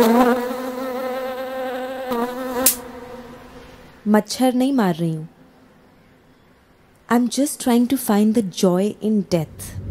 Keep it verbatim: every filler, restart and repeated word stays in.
मच्छर नहीं मार रही हूँ। I am just trying to find the joy in death.